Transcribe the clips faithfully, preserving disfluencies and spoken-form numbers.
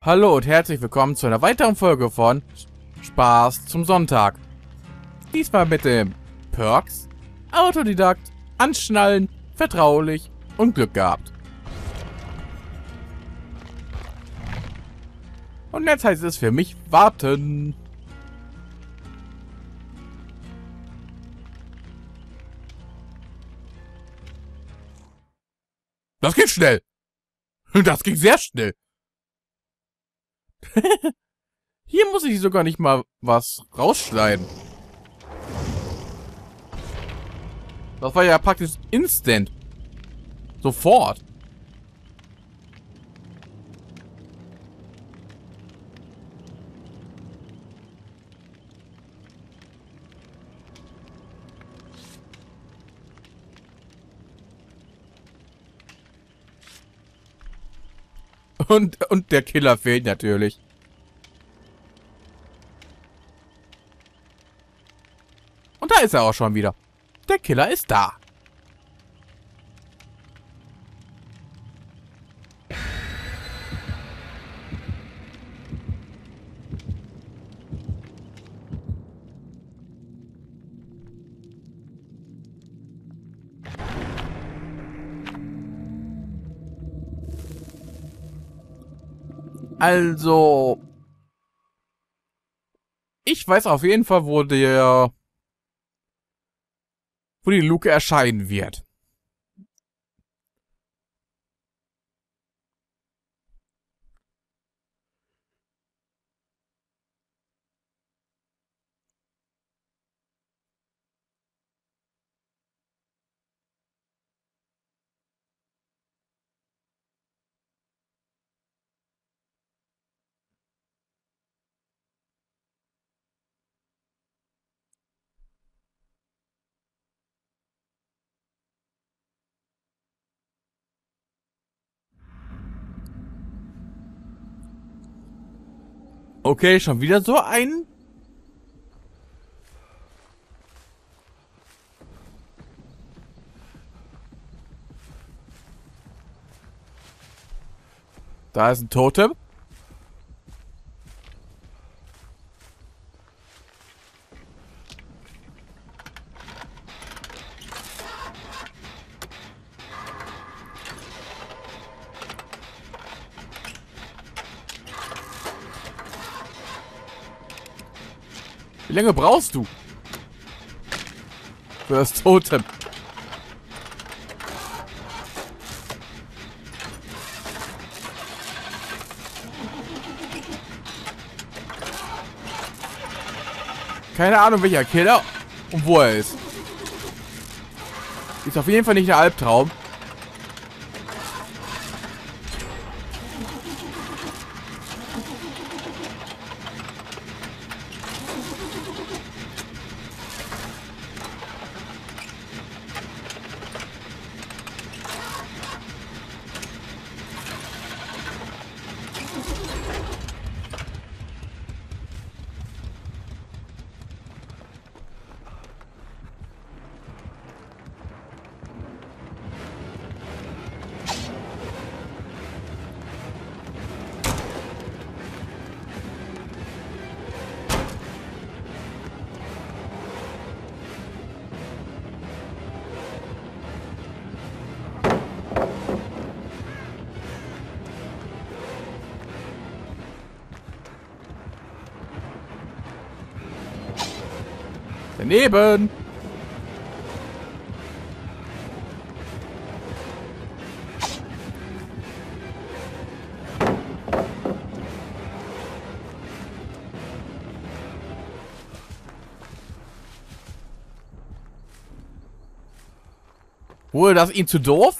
Hallo und herzlich willkommen zu einer weiteren Folge von Spaß zum Sonntag. Diesmal mit dem Perks, Autodidakt, Anschnallen, Vertraulich und Glück gehabt. Und jetzt heißt es für mich warten. Das geht schnell. Das ging sehr schnell. Hier muss ich sogar nicht mal was rausschneiden. Das war ja praktisch instant. Sofort. Und, und der Killer fehlt natürlich. Und da ist er auch schon wieder. Der Killer ist da. Also, ich weiß auf jeden Fall, wo der, wo die Luke erscheinen wird. Okay, schon wieder so ein... Da ist ein Totem. Wie lange brauchst du für das Totem? Keine Ahnung, welcher Killer und wo er ist. Ist auf jeden Fall nicht der Albtraum. Daneben. Wurde das ihm zu doof?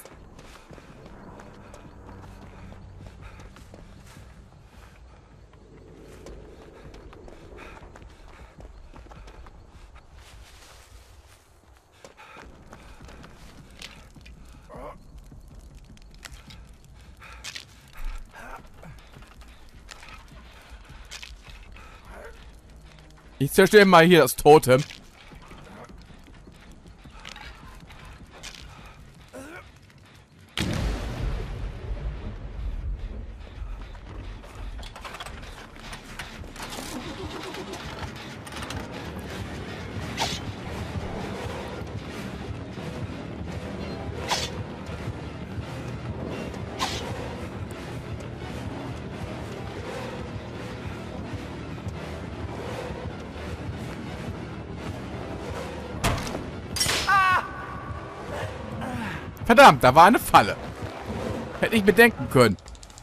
Ich zerstöre mal hier das Totem. Verdammt, da war eine Falle. Hätte ich bedenken können.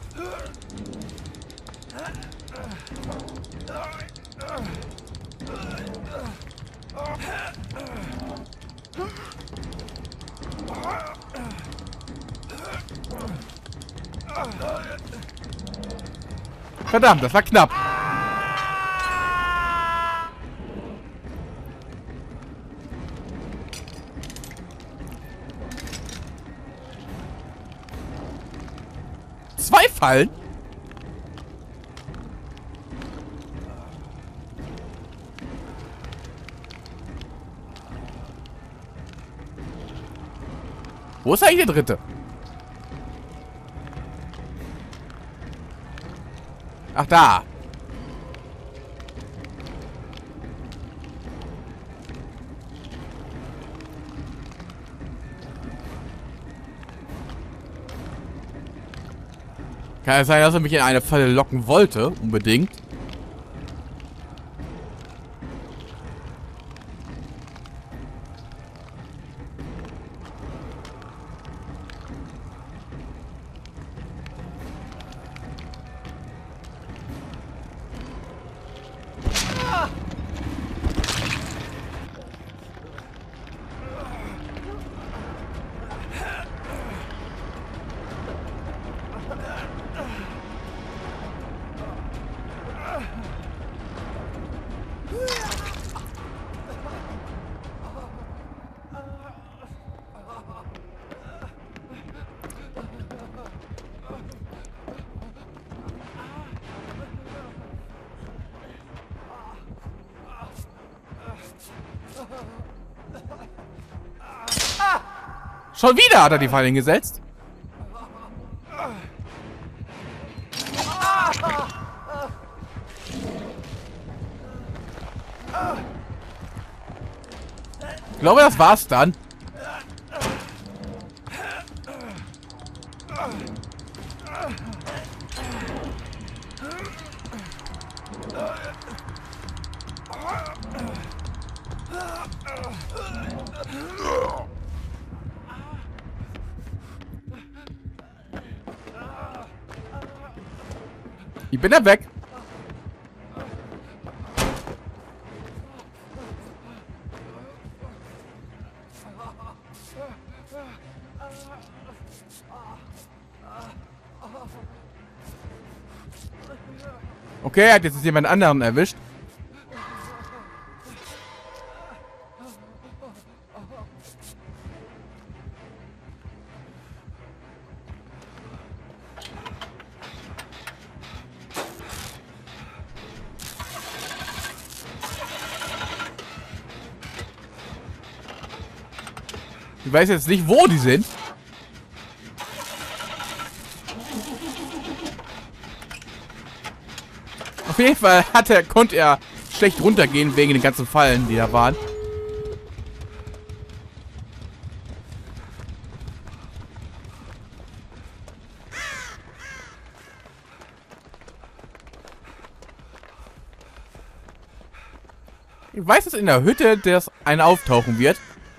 Verdammt, das war knapp. Zwei Fallen? Wo ist eigentlich der dritte? Ach, da. Kann es sein, dass er mich in eine Falle locken wollte? Unbedingt. Schon wieder hat er die Falle hingesetzt. Ich glaube, das war's dann. Ich bin da weg. Okay, er hat jetzt jemand anderen erwischt. Ich weiß jetzt nicht, wo die sind. Auf jeden Fall hat er, konnte er schlecht runtergehen wegen den ganzen Fallen, die da waren. Ich weiß, dass in der Hütte das eine auftauchen wird.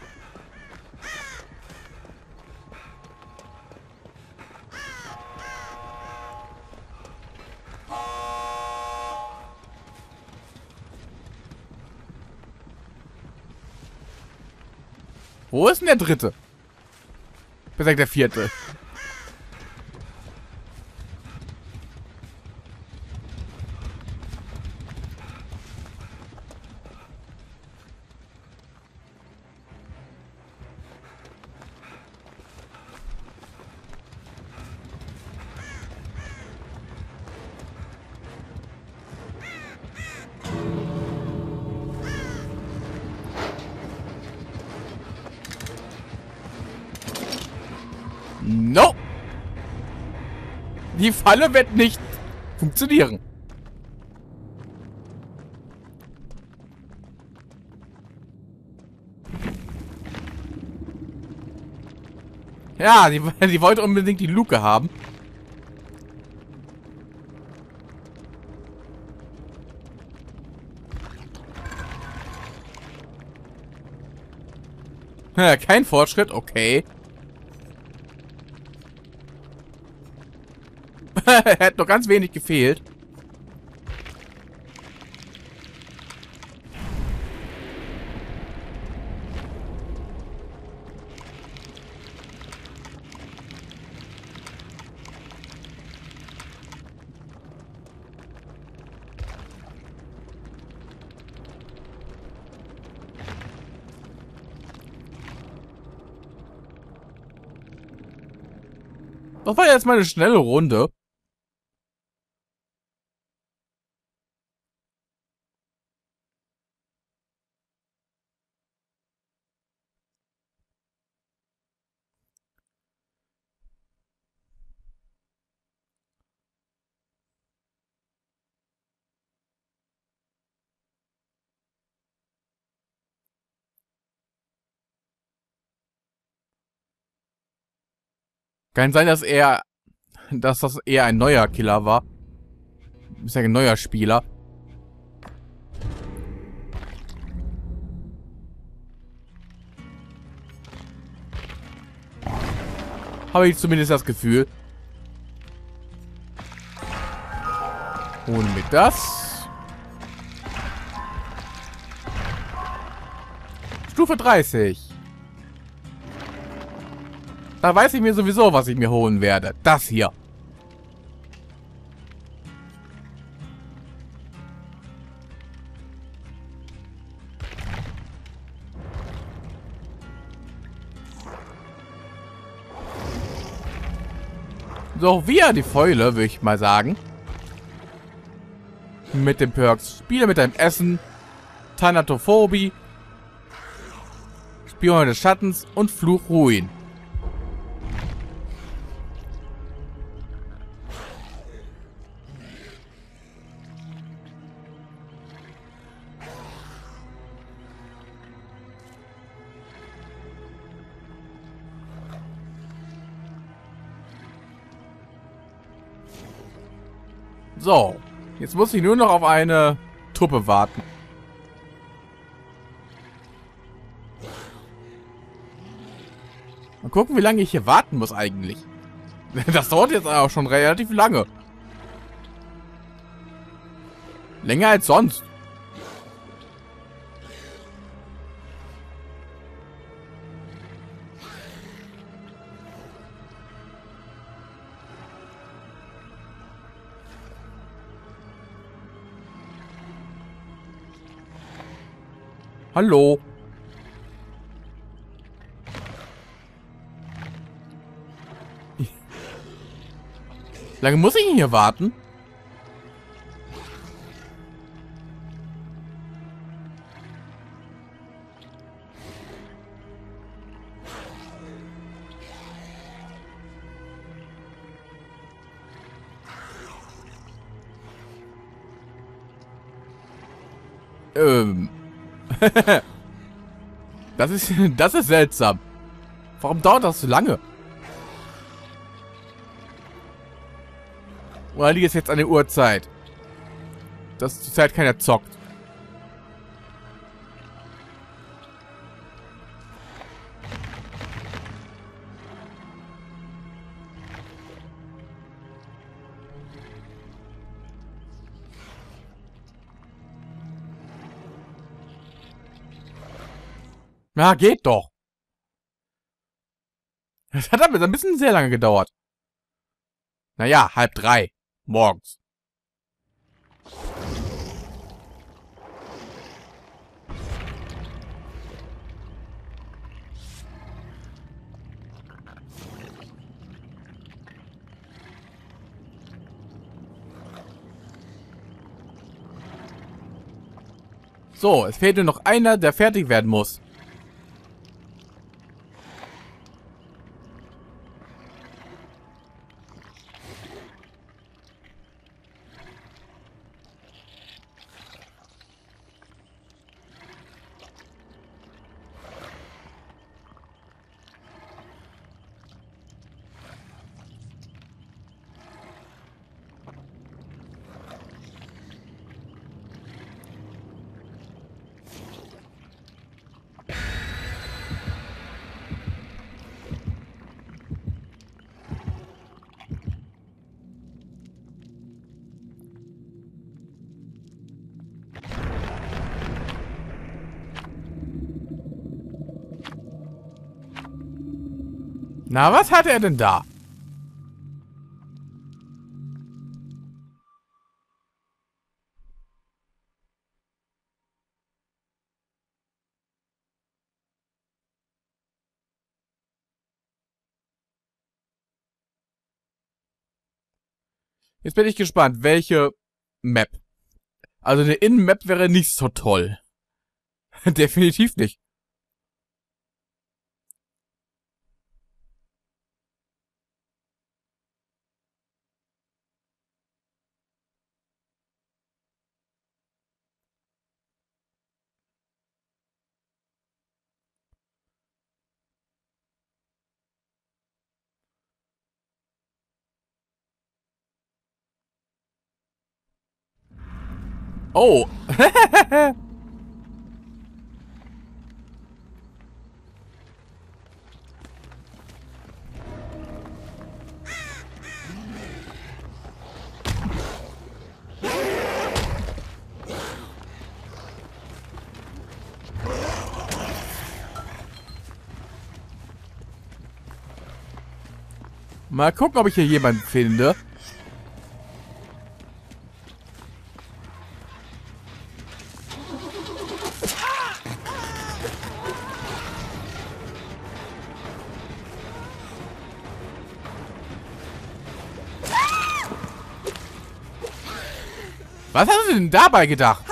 Wo ist denn der dritte? Besser gesagt der vierte. No! Die Falle wird nicht funktionieren. Ja, die, die wollte unbedingt die Luke haben. Ja, kein Fortschritt, okay. Hätte noch ganz wenig gefehlt. Das war jetzt mal eine schnelle Runde. Kann sein, dass er, dass das eher ein neuer Killer war. Ist ja ein neuer Spieler. Habe ich zumindest das Gefühl. Holen wir das. Stufe dreißig. Da weiß ich mir sowieso, was ich mir holen werde. Das hier. So, wir die Fäule, würde ich mal sagen. Mit den Perks. Spiele mit deinem Essen. Thanatophobie. Spione des Schattens und Fluch Ruin. So, jetzt muss ich nur noch auf eine Truppe warten. Mal gucken, wie lange ich hier warten muss eigentlich. Das dauert jetzt auch schon relativ lange. Länger als sonst. Hallo. Lange muss ich hier warten? Ähm. Das ist, das ist seltsam. Warum dauert das so lange? Oder liegt es jetzt an der Uhrzeit? Dass zurzeit keiner zockt. Na, geht doch. Das hat aber ein bisschen sehr lange gedauert. Naja, halb drei. Morgens. So, es fehlt nur noch einer, der fertig werden muss. Na, was hat er denn da? Jetzt bin ich gespannt, welche Map. Also eine Innenmap wäre nicht so toll. Definitiv nicht. Oh. Mal gucken, ob ich hier jemanden finde. Was hast du denn dabei gedacht?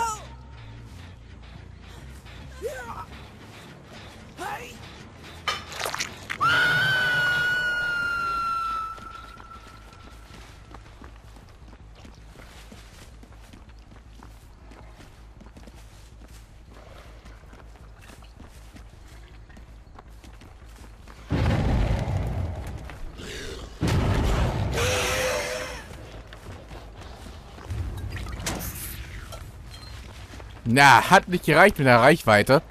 Na, hat nicht gereicht mit der Reichweite.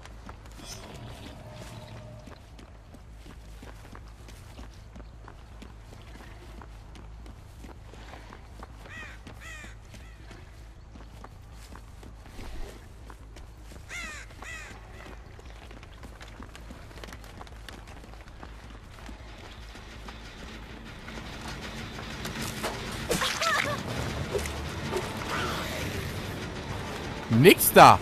Nix da.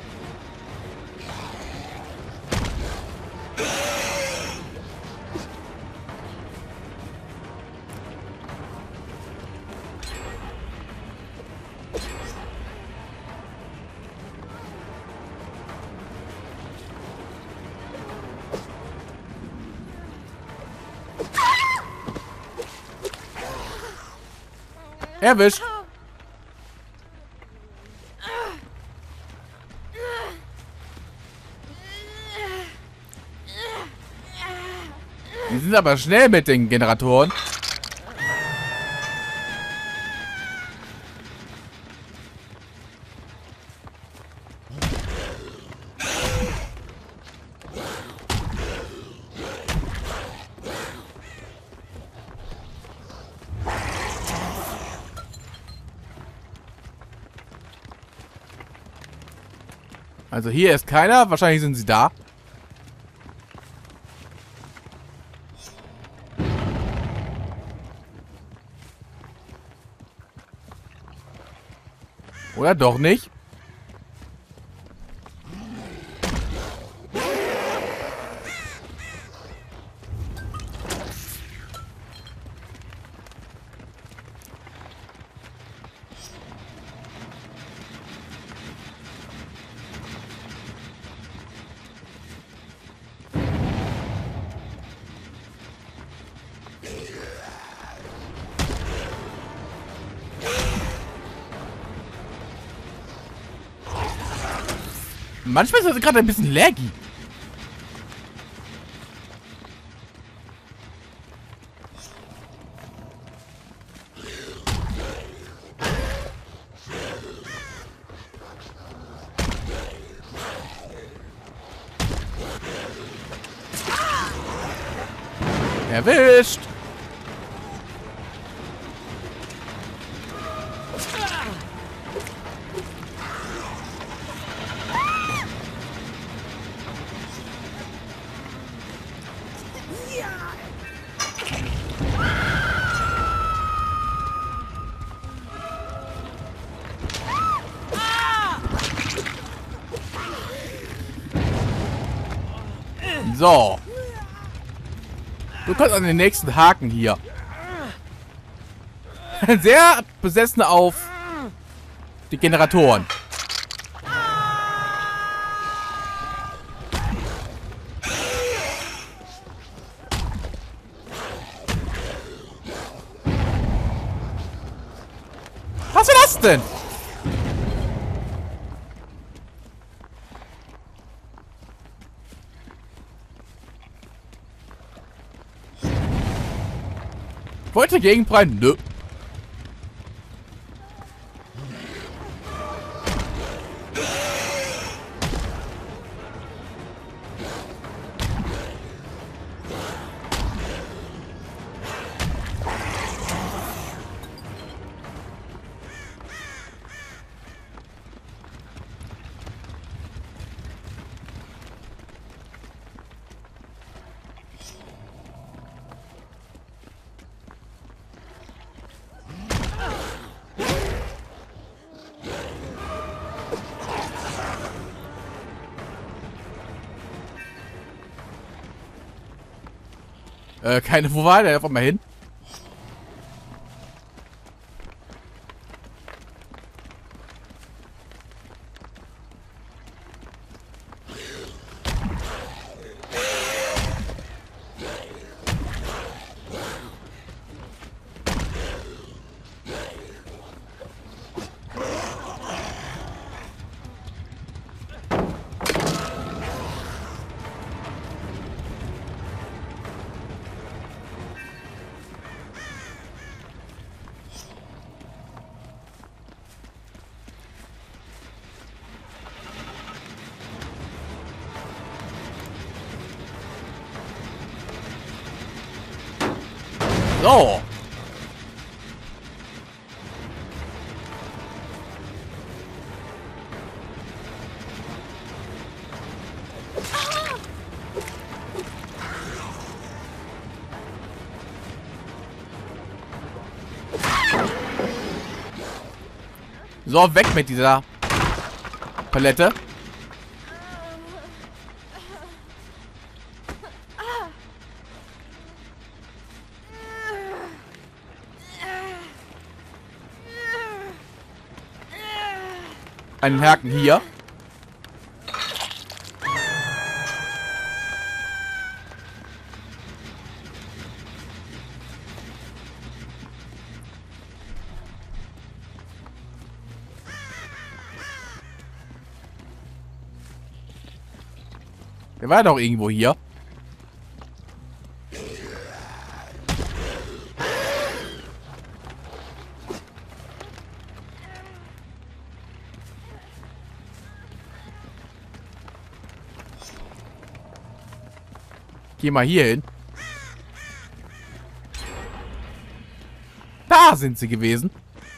Erwischt. Die sind aber schnell mit den Generatoren. Also hier ist keiner. Wahrscheinlich sind sie da. Oder doch nicht? Manchmal ist das gerade ein bisschen laggy. Erwischt. So. Du kannst an den nächsten Haken hier. Sehr Besessene auf die Generatoren. Was ist das denn? Wollte gegenprallen? Nö. Äh, keine, wo war der? Einfach mal hin. So. So, weg mit dieser Palette. Einen Haken hier. Der war doch irgendwo hier. Geh mal hier hin. Da sind sie gewesen.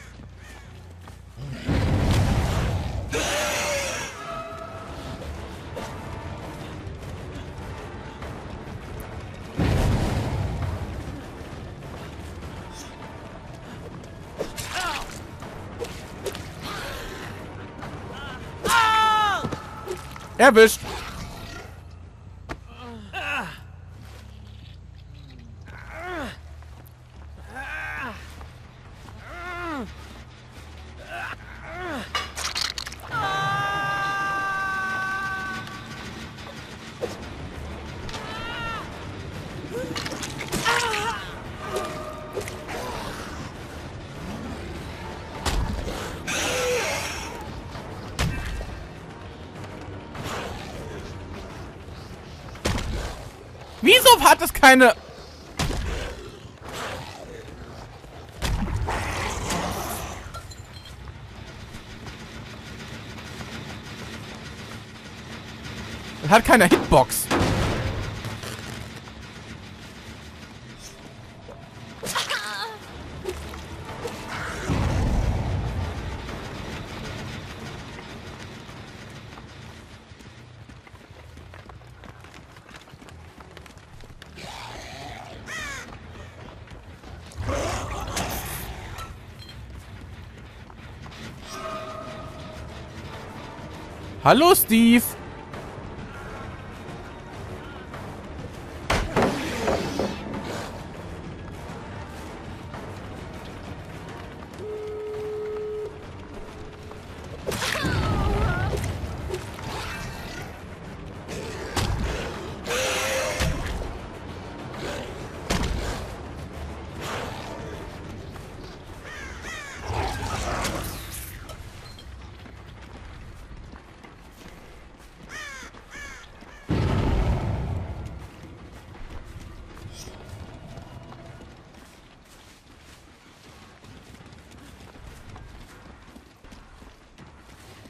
Erwischt. Wieso hat es keine... Es hat keine Hitbox. Hallo, Steve.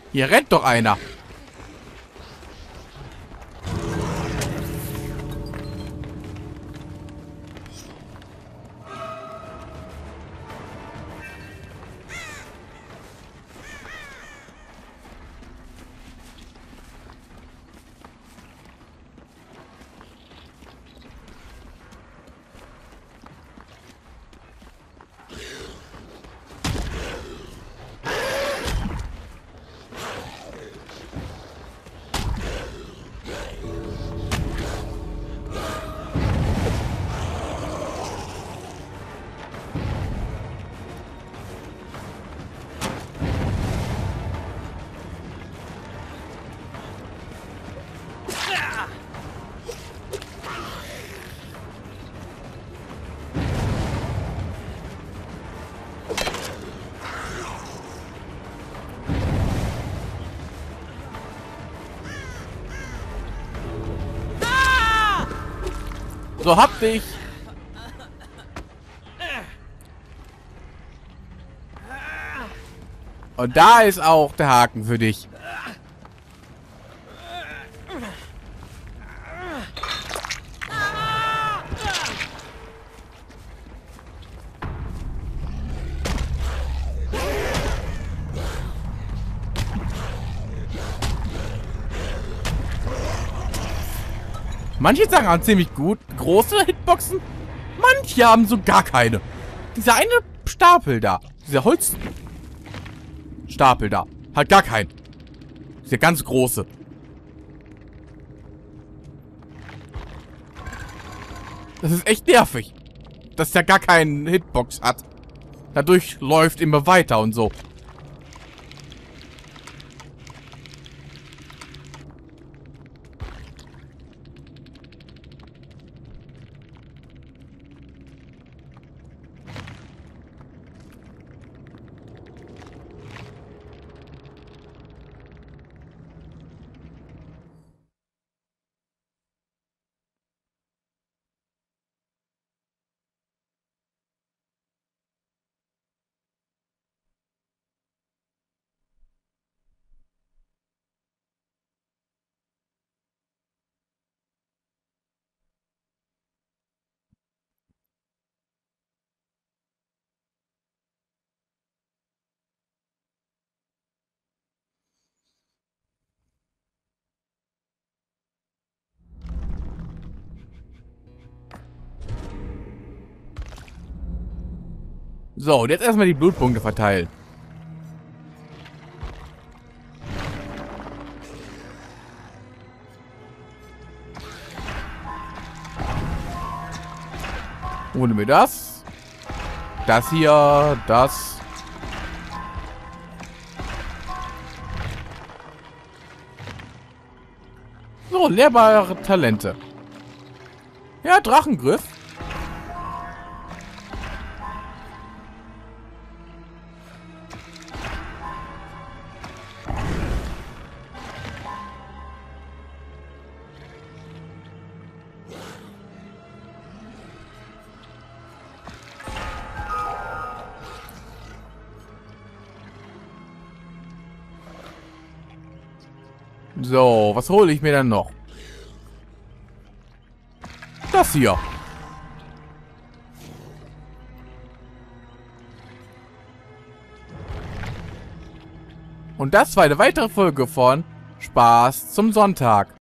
Hier rennt doch einer. So, hab dich. Und da ist auch der Haken für dich. Manche sagen haben ziemlich gut große Hitboxen. Manche haben so gar keine. Dieser eine Stapel da. Dieser Holzstapel da. Hat gar keinen. Dieser ganz große. Das ist echt nervig. Dass der gar keinen Hitbox hat. Dadurch läuft immer weiter und so. So, und jetzt erstmal die Blutpunkte verteilen. Holen wir das. Das hier, das. So, lehrbare Talente. Ja, Drachengriff. So, was hole ich mir dann noch? Das hier. Und das war eine weitere Folge von Spaß zum Sonntag.